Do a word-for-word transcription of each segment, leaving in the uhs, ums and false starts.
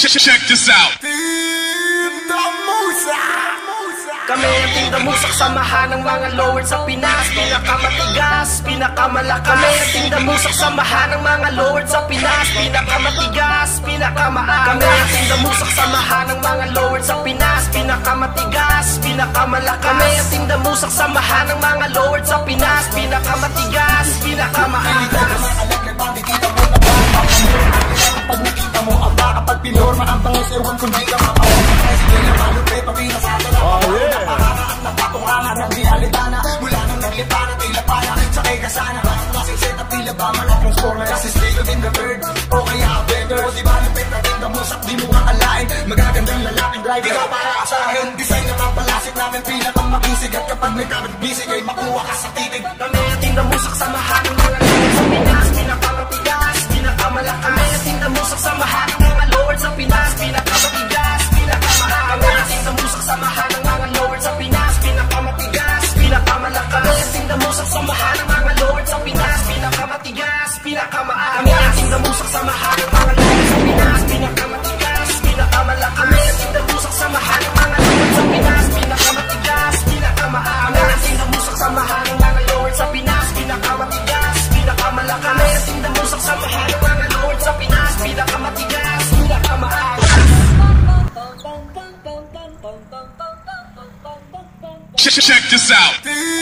Check this out. Kami ang tindamusak, samahan ng mga lowers sa Pinas. Pinakamatigas, pinakamalakas. Kami ang tindamusak, samahan ng mga lowers sa Pinas. Pinakamatigas, pinakamaagas. Kami ang tindamusak, samahan ng mga lowers sa Pinas. Pinakamatigas, pinakamalakas. Kami ang tindamusak, samahan ng mga lowers sa Pinas. Pinakamatigas, pinakamaagas. Pag nakita mo ang baka, pag pinorma ang pangis, ewan kung di ka mapawa. Sige na malupit, pabinasa ka na. Oh yeah! Napakakaat na patungangan ng realitana. Mula nang naglipa na tila pana, sakay ka sana. Klaseng set up tila ba, malakong score na assisted in the third. O kaya better, o diba lupit na tindamusak, di mo kakalain. Magagandang lalaking drive, di ka para asahin. Design na pampalasik namin, pinakang magisig. At kapag may kabit bisig, ay makuha ka sa titig. Kami ang tindamusak, samahan ng mga lowers sa Pinas. Pinakamatigas, pinakamalakas. Kami ang tindamusak, samahan ng mga lowers sa Pinas. Pinakamatigas, pinakamaagas. Kami ang tindamusak, samahan ng mga lowers sa Pinas. Pinakamatigas, pinakamalakas. Kami ang tindamusak, samahan ng mga lowers sa Pinas. Pinakamatigas, pinakamaagas. Kami ang tindamusak, samahan ng mga lowers sa Pinas. Pinakamatigas, pinakamalakas. Kami ang tindamusak, samahan ng mga lowers sa Pinas. Pinakamatigas, pinakamaagas. Kami ang tindamusak, samahan ng mga lowers sa Pinas. Pinakamatigas, pinakamalakas. Kami ang tindamusak, samahan ng mga lowers sa Pinas. Pinakamatigas, pinakamaagas. Check this out.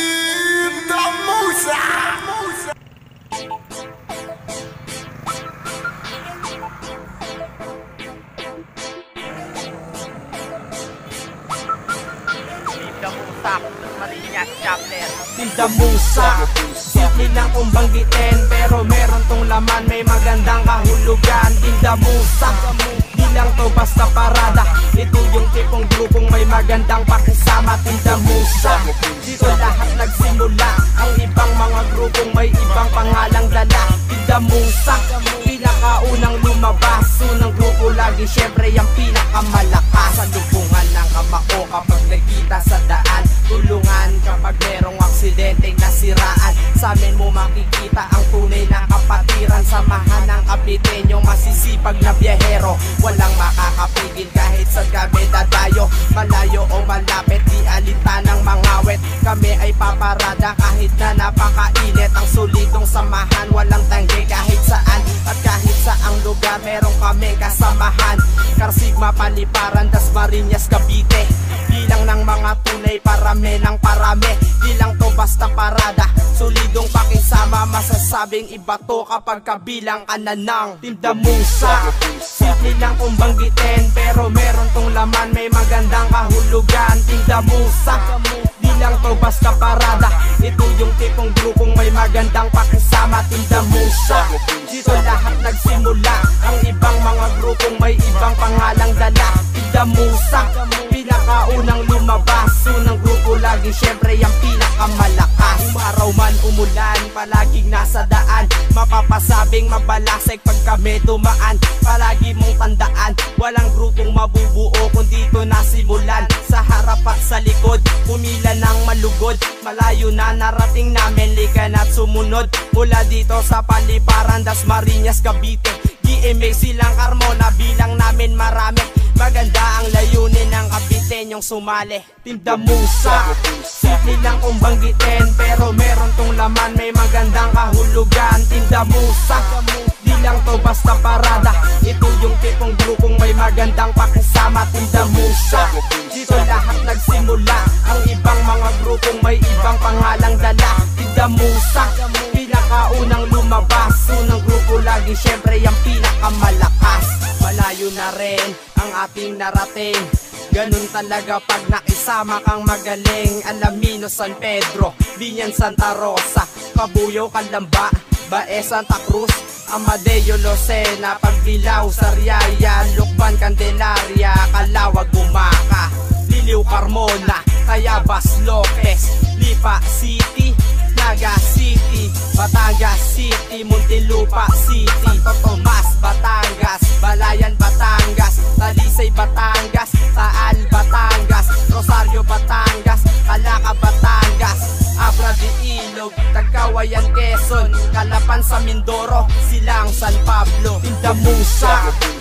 Tindamusak, Marinas Chapter. Tindamusak, simple lang kung banggitin, pero meron tong laman, may magandang kahulugan. Tindamusak, di lang to basta parada. Ito yung tipong grupong may magandang pakisama. Tindamusak, dito lahat nagsimula. Ang ibang mga grupong may ibang pangalang dala. Tindamusak, pinakaunang lumabas. Unang grupo lagi syempre yung pinakamalakas. Sa lubungan ng kamao kapag nagkita sa daan. Tulungan kapag merong aksidenteng nasiraan. Sa amin mo makikita ang tunay na kapatiran. Samahan ng kapitenyong masisipag na biyahero. Walang makakapigil kahit sa kami dadayo. Malayo o malapit, di alita ng mangawit. Kami ay paparada kahit na napakainit. Ang solidong samahan, walang tanggi kahit saan. At kahit saang lugar, meron kami kasamahan. Karsigma, Paliparan, Dasmariñas, Cavite. Bilang ng mga tunay, parami ng parami. Di lang to basta parada, solidong pakisama. Masasabing iba to kapag kabilang ka na ng tindamusak. Simple lang kung banggitin, pero meron tong laman, may magandang kahulugan. Tindamusak, di lang to basta parada. Ito yung tipong grupong may magandang pakisama. Tindamusak, dito lahat nagsimula. Ang ibang mga grupong may ibang pangalang dala. Tindamusak, pinakaunang lumabas. Unang grupo lagi syempre yung pinakamalakas. Umaraw man umulan, palaging nasa daan. Mapapasabing mabalasig pag kami dumaan. Palagi mong tandaan, walang grupong mabubuo kung dito nasimulan. Sa harap at sa likod, pumila ng malugod. Malayo na narating namin, likan at sumunod. Mula dito sa Paliparan, Dasmariñas, Cavite. G M A silang Carmona, bilang namin marami. Maganda ang layunin ng kapitenyong sumali. Tindamusak, simple lang kung banggitin, pero meron tong laman, may magandang kahulugan. Tindamusak, di lang to basta parada. Ito yung tipong grupong may magandang pakisama. Tindamusak, dito lahat nagsimula. Ang ibang mga grupong may ibang pangalang dala. Tindamusak, pinakaunang lumabas. Unang grupo lagi syempre yung pinakamalakas. Malayo na rin ang ating narating. Ganun talaga pag nakisama kang magaling. Alamino, San Pedro, Binyan, Santa Rosa, Cabuyao, Calamba, Bae, Santa Cruz, Amadeo, Lucena, Pagbilao, Sariaya, Lucban, Candelaria, Calawag, Bumaka, Liliw, Carmona, Tayabas, Lopez, Lipa City, Naga City, Batangas City, Muntinlupa City, Santo Tomas, Batangas, Balayan, Batangas, Talisay, Batangas, Taal, Batangas, Rosario, Batangas, Calaca, Batangas, Abra de Ilog, Tagkawayan, Quezon, Calapan sa Mindoro, Silang, San Pablo. Tindamusak,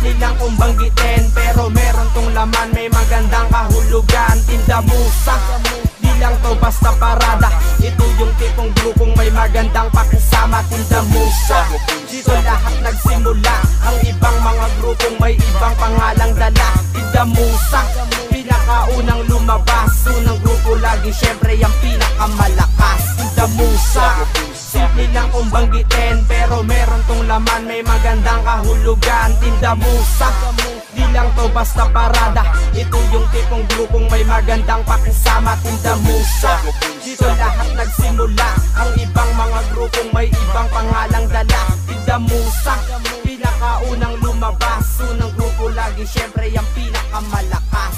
Simple lang kung banggitin, pero meron tong laman, may magandang kahulugan. Tinda musa, di lang to basta parada. Ito yung tipong grupong may magandang pakisama. Tinda musa, dito lahat nagsimula. Ang ibang mga grupong may ibang pangalang dala. Tinda musa, pinakaunang lumabas. Unang grupo lagi syempre yung pinakamalakas. Tinda musa, simple lang kung banggitin, pero meron tong laman, may magandang kahulugan. Tinda musa, di lang to basta parada. Ito yung tipong grupong may magandang pakisama. Tinda musa, dito lahat nagsimula. Ang ibang mga grupong may ibang pangalang dala. Tinda musa, pinakaunang lumabas. Unang grupo lagi syempre yung pinakamalakas.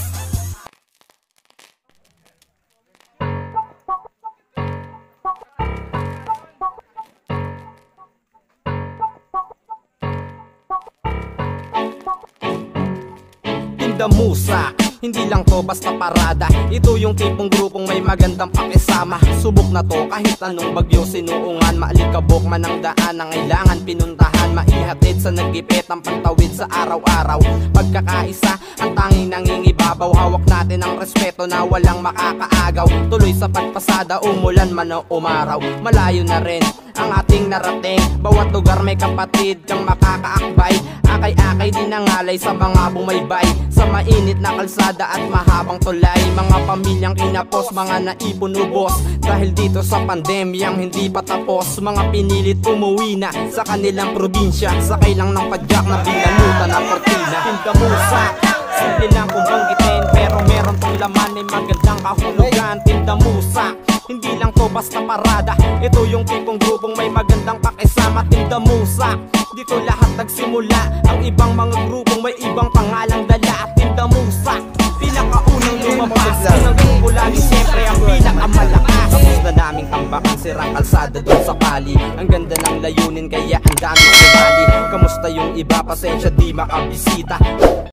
Tinda musa, hindi lang to basta parada. Ito yung tipong grupong may magandang pakisama. Subok na to kahit anong bagyo sinuungan. Maalikabok man ang daan ang kailangan pinuntahan. Maihatid sa nagipit ang pagtawid sa araw-araw. Pagkakaisa ang tanging nangingibabaw. Hawak natin ang respeto na walang makakaagaw. Tuloy sa pagpasada, umulan man o umaraw. Malayo na rin ang ating narating. Bawat lugar may kapatid kang makakaakbay. Akay-akay din ang alay sa mga bumaybay. Sa mainit na kalsada at mahabang tulay. Mga pamilyang kinapos, mga naipon ubos. Dahil dito sa pandemyang hindi pa tapos. Mga pinilit umuwi na sa kanilang probinsya. Sakay lang ng padyak na binalutan na kortina. Tinda musa, simple lang kung banggitin, pero meron tong laman, may magandang kahulugan. Tinda musa, hindi lang to basta parada. Ito yung tipong grupong may magandang pakisama. Tinda musa, dito lahat nagsimula. Ang ibang mga grupong may ibang pangalang dala. Tinda musa, pinakaunang lumabas. Unang grupo lagi siyempre ang pinakamalakas. Tapos na naming tambakan, sirang kalsada dun sa pali. Ang ganda ng layunin kaya ang daming sumali. Kamusta yung iba, pasensya di makabisita.